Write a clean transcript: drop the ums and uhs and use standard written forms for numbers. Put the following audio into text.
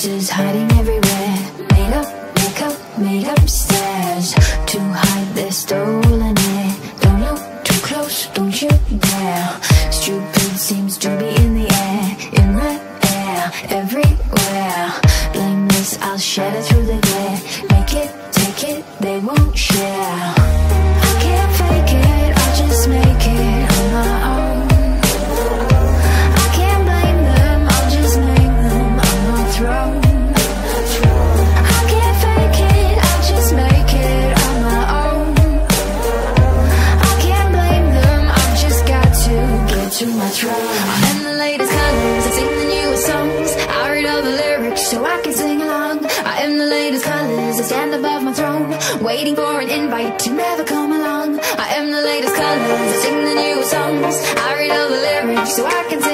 faces hiding everywhere. Made up, makeup, made up stairs to hide their stolen air. Don't look too close, don't you dare. Stupid seems to be in the air, in the air, everywhere. Blameless, I'll shatter through the glare. Make it, take it, they won't share. I can't fake it, I'll just make it on my own. I can't blame them, I'll just name them on my throne. I can't fake it, I'll just make it on my own. I can't blame them, I've just got to get to my throne. I'm the latest colors, I sing the newest songs. I read all the lyrics so I can sing along. I am the latest colors, I stand above my throne, waiting for an invite to never come along. I am the latest colors, I sing the newest songs. I read all the lyrics so I can sing